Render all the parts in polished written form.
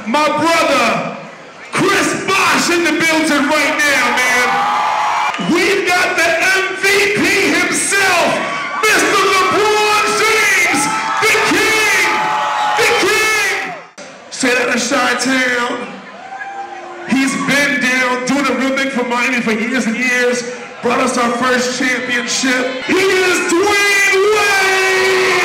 my brother, Chris Bosh in the building right now, man. We've got the MVP himself, Mr. LeBron James, the king, the king. Straight out of Chi-Town. He's been down doing a real thing for Miami for years and years. Brought us our first championship. He is Dwyane Wade!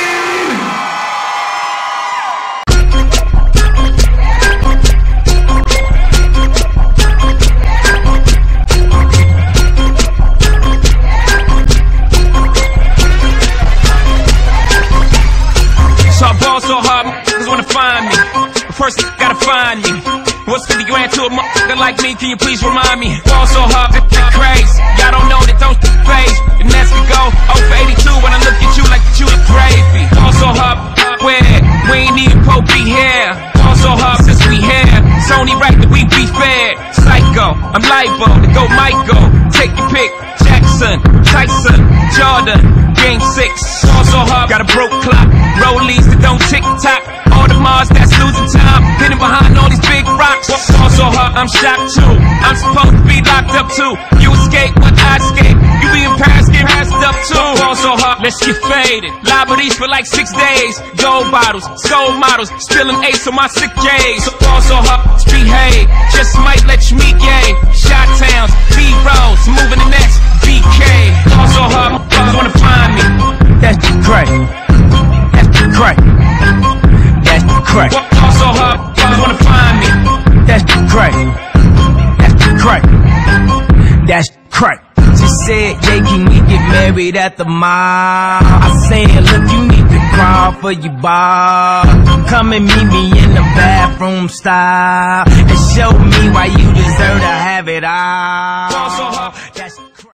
So I ball so hard, niggas wanna find me. But first, gotta find me. What's 50 grand to a motherfucker like me? Can you please remind me? Ball so hard, it's crazy. Y'all don't know that, don't phase. And as we go, 0 for 82 when I look at you like you a gravy. Ball so hard, where? We ain't even Pope be here. Ball so hard since we here. It's only right that we be fair. Psycho, I'm libo to go Michael. Take your pick. Jackson, Tyson, Jordan, Game 6. Ball so hard, got a broke clock. Rollies that don't tick-tock. All the Mars that's losing time. Hidden behind all these big rocks. Ball so hard, I'm shocked too. I'm supposed to be locked up too. You escape, but I escape. You be in Paris, get passed up too. Ball so hard, let's get faded. Liberties for like 6 days. Gold bottles, soul models. Spilling ace on my sick days. So ball so hard, behave. Just might let you meet gay. Shot towns, B-rolls, moving the next BK. Ball so hard, motherfuckers wanna find me. That's great. That's great. That's great. Ball so hard, motherfuckers wanna find me. That's great. That's great. That's great. She said, yeah, can we get married at the mall? I said, look, you need to crawl for your bar. Come and meet me in the bathroom style and show me why you deserve to have it all.